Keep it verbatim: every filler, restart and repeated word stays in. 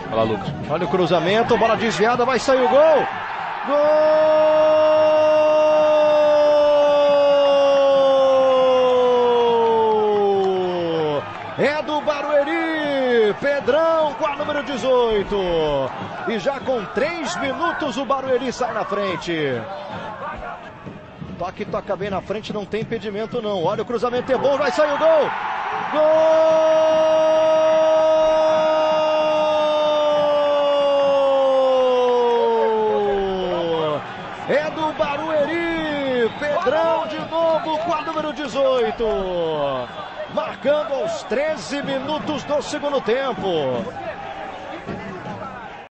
Olha lá, Lucas. Olha o cruzamento, bola desviada, vai sair o gol. Gol! É do Barueri, Pedrão com a número dezoito. E já com três minutos o Barueri sai na frente. Toque, toca bem na frente, não tem impedimento não. Olha o cruzamento, é bom, vai sair o gol. Gol! É do Barueri, Pedrão de novo com a número dezoito. Marcando aos treze minutos do segundo tempo.